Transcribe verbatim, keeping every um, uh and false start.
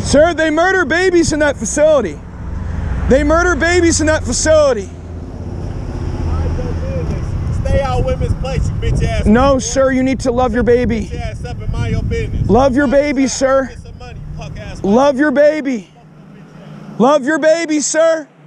Sir, they murder babies in that facility. They murder babies in that facility. Stay out of women's place, you bitch ass. No, boy. Sir, you need to love your baby. Bitch ass up and mind your business. Love your baby, sir. Get some money, punk ass. Love your baby. Love your baby, sir.